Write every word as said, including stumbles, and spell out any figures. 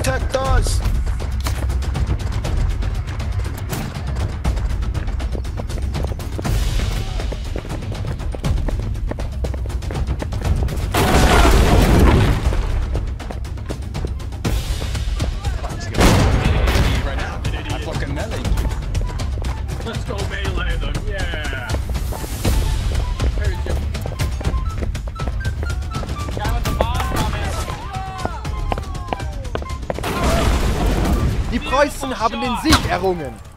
protect us! Let's go melee them, yeah! Die Preußen haben den Sieg errungen.